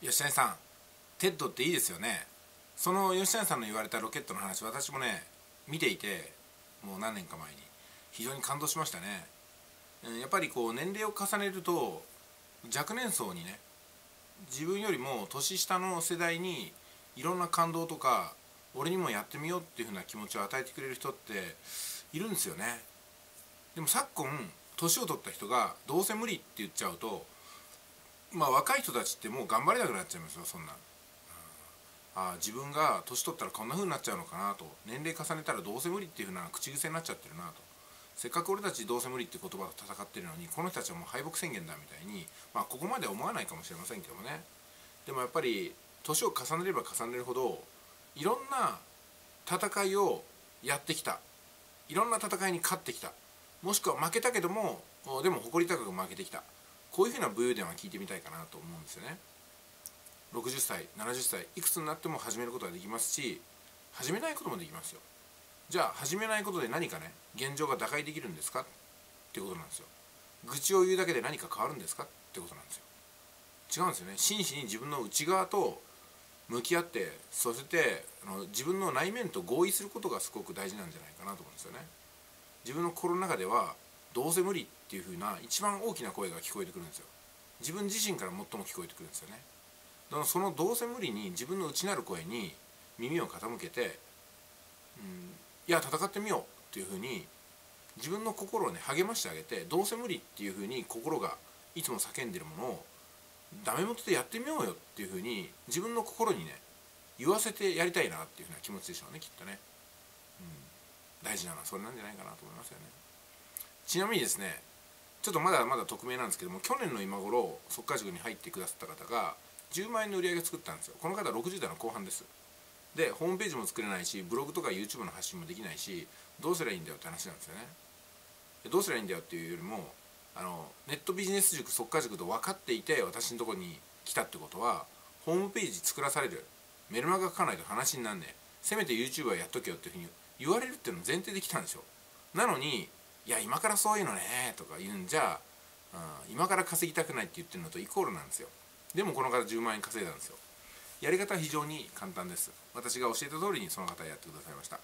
吉谷さん、テッドっていいですよね。その吉谷さんの言われたロケットの話、私もね見ていて、もう何年か前に非常に感動しましたね。やっぱりこう年齢を重ねると若年層にね、自分よりも年下の世代にいろんな感動とか、俺にもやってみようっていう風な気持ちを与えてくれる人っているんですよね。でも昨今年を取った人がどうせ無理って言っちゃうと、若い人たちってもう頑張れなくなっちゃいますよ。そんな自分が年取ったらこんな風になっちゃうのかなと、年齢重ねたらどうせ無理っていう風な口癖になっちゃってるなと。せっかく俺たちどうせ無理って言葉と戦ってるのに、この人たちはもう敗北宣言だみたいに、ここまでは思わないかもしれませんけどもね。でもやっぱり年を重ねれば重ねるほど、いろんな戦いをやってきた、いろんな戦いに勝ってきた、もしくは負けたけどもでも誇り高く負けてきた、こういうふうな武勇伝は聞いてみたいかなと思うんですよね。60歳70歳いくつになっても始めることができますし、始めないこともできますよ。じゃあ始めないことで何かね、現状が打開できるんですかっていうことなんですよ。愚痴を言うだけで何か変わるんですかってことなんですよ。違うんですよね。真摯に自分の内側と向き合って、そして自分の内面と合意することがすごく大事なんじゃないかなと思うんですよね。自分の心の中ではどうせ無理っていう風な一番大きな声が聞こえてくるんですよ。自分自身から最も聞こえてくるんですよね。だからそのどうせ無理に自分の内なる声に耳を傾けて、いや戦ってみようっていう風に自分の心をね励ましてあげて、どうせ無理っていう風に心がいつも叫んでるものをダメ元でやってみようよっていう風に自分の心にね言わせてやりたいなっていう風な気持ちでしょうね、きっとね。大事なのはそれなんじゃないかなと思いますよね。ちなみにですね、ちょっとまだまだ匿名なんですけども、去年の今頃速稼塾に入ってくださった方が10万円の売り上げを作ったんですよ。この方は60代の後半です。でホームページも作れないし、ブログとか YouTube の発信もできないし、どうすればいいんだよって話なんですよね。どうすればいいんだよっていうよりも、ネットビジネス塾速稼塾と分かっていて私のところに来たってことは、ホームページ作らされる、メルマガ書かないと話になんねえ、せめて YouTuber やっとけよっていうふうに言われるっていうのを前提で来たんですよ。なのに、いや今からそういうのねとか言うんじゃ、今から稼ぎたくないって言ってるのとイコールなんですよ。でもこの方10万円稼いだんですよ。やり方は非常に簡単です。私が教えた通りにその方はやってくださいました。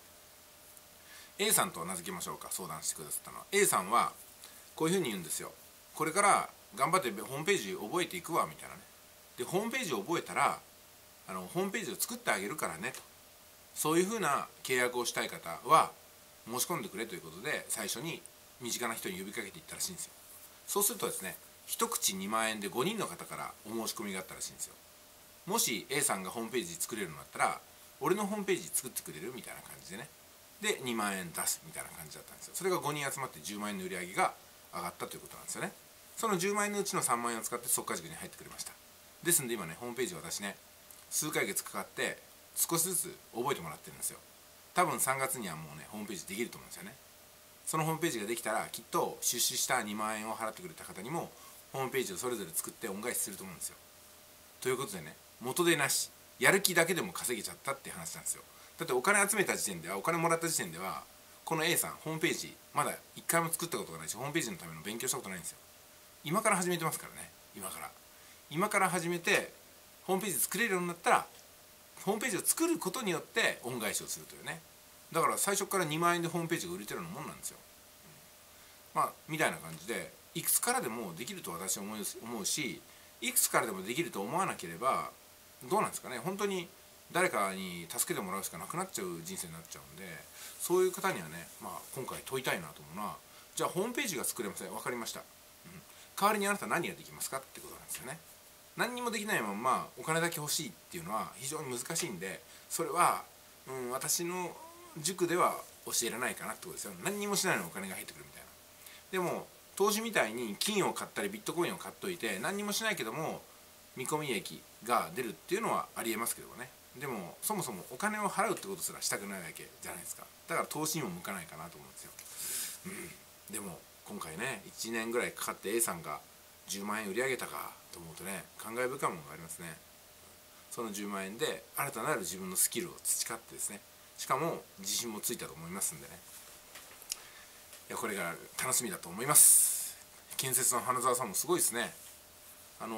A さんと名付けましょうか。相談してくださったのは A さんはこういうふうに言うんですよ。これから頑張ってホームページ覚えていくわみたいなね。でホームページを覚えたらホームページを作ってあげるからねと、そういうふうな契約をしたい方は申し込んでくれということで、最初に身近な人に呼びかけていったらしいんですよ。そうするとですね、一口2万円で5人の方からお申し込みがあったらしいんですよ。もし A さんがホームページ作れるようになったら、俺のホームページ作ってくれるみたいな感じでね、で2万円出すみたいな感じだったんですよ。それが5人集まって10万円の売り上げが上がったということなんですよね。その10万円のうちの3万円を使って速稼塾に入ってくれました。ですんで今ね、ホームページ私ね数ヶ月かかって少しずつ覚えてもらってるんですよ。多分3月にはもうねホームページできると思うんですよね。そのホームページができたら、きっと出資した2万円を払ってくれた方にもホームページをそれぞれ作って恩返しすると思うんですよ。ということでね、元手なし、やる気だけでも稼げちゃったっていう話なんですよ。だってお金集めた時点では、お金もらった時点では、この A さんホームページまだ1回も作ったことがないし、ホームページのための勉強したことないんですよ。今から始めてますからね。今から始めてホームページ作れるようになったら、ホームページを作ることによって恩返しをするというね。だから最初から2万円でホームページが売れてるようなもんなんですよ。みたいな感じで、いくつからでもできると私は思うし、いくつからでもできると思わなければどうなんですかね。本当に誰かに助けてもらうしかなくなっちゃう人生になっちゃうんで、そういう方にはね、今回問いたいなと思うのは、じゃあホームページが作れません、分かりました、代わりにあなた何ができますかってことなんですよね。何にもできないままお金だけ欲しいっていうのは非常に難しいんで、それは、私の塾では教えられないかなってことですよ。何にもしないのにお金が入ってくるみたいな。でも投資みたいに金を買ったりビットコインを買っといて何にもしないけども見込み益が出るっていうのはありえますけどね。でもそもそもお金を払うってことすらしたくないわけじゃないですか。だから投資にも向かないかなと思うんですよ。でも今回ね、1年ぐらいかかって A さんが10万円売り上げたかと思うとね、感慨深いものがありますね。その10万円で新たなる自分のスキルを培ってですね、しかも自信もついたと思いますんでね、いやこれが楽しみだと思います。建設の花澤さんもすごいですね。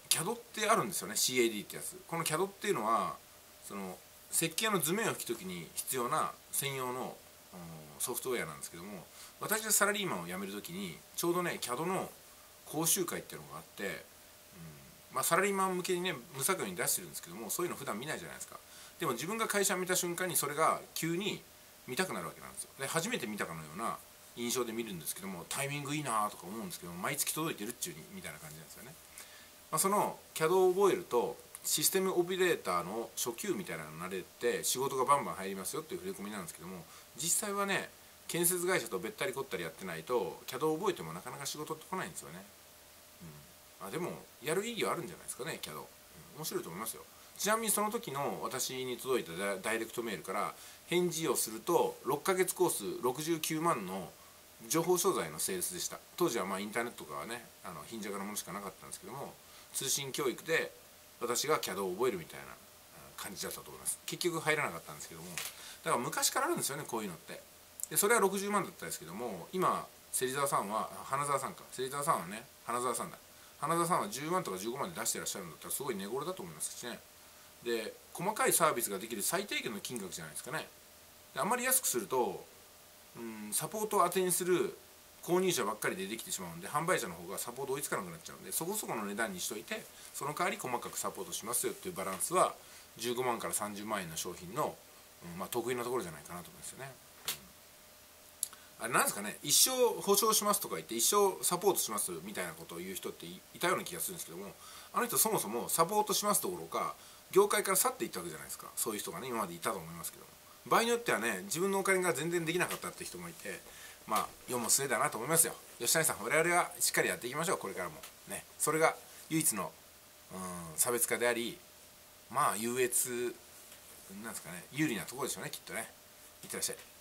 CAD ってあるんですよね。 CAD ってやつ。この CAD っていうのはその設計の図面を引くときに必要な専用のソフトウェアなんですけども、私がサラリーマンを辞めるときにちょうどね CAD の講習会っていうのがあって、サラリーマン向けにね無作業に出してるんですけども、そういうの普段見ないじゃないですか。でも自分が会社を見た瞬間にそれが急に見たくなるわけなんですよ。で初めて見たかのような印象で見るんですけども、タイミングいいなとか思うんですけども、毎月届いてるっちゅうにみたいな感じなんですよね。その CAD を覚えるとシステムオペレーターの初級みたいなのになれて仕事がバンバン入りますよっていう触れ込みなんですけども、実際はね建設会社とべったりこったりやってないと CAD を覚えてもなかなか仕事って来ないんですよね。でもやる意義はあるんじゃないですかね CAD、面白いと思いますよ。ちなみにその時の私に届いたダイレクトメールから返事をすると、6ヶ月コース69万の情報商材のセールスでした。当時はインターネットとかはね貧弱なものしかなかったんですけども、通信教育で私が CAD を覚えるみたいな感じだったと思います。結局入らなかったんですけども、だから昔からあるんですよねこういうのって。でそれは60万だったんですけども、今芹沢さんは花澤さんか、芹沢さんはね花澤さんだ、花澤さんは10万とか15万で出してらっしゃるんだったらすごい値頃だと思いますしね。で細かいサービスができる最低限の金額じゃないですかね。であんまり安くすると、サポートを当てにする購入者ばっかりでできてしまうんで、販売者の方がサポート追いつかなくなっちゃうんで、そこそこの値段にしといてその代わり細かくサポートしますよっていうバランスは15万から30万円の商品の、得意なところじゃないかなと思うんですよね。あれなんですかね、一生保証しますとか言って一生サポートしますみたいなことを言う人っていたような気がするんですけども、あの人そもそもサポートしますどころか業界から去っていったわけじゃないですか。そういう人がね今までいたと思いますけども、場合によってはね自分のお金が全然できなかったって人もいて、世も末だなと思いますよ。吉谷さん、我々はしっかりやっていきましょう、これからもね。それが唯一の差別化であり、優越なんですかね、有利なところでしょうねきっとね。いってらっしゃい。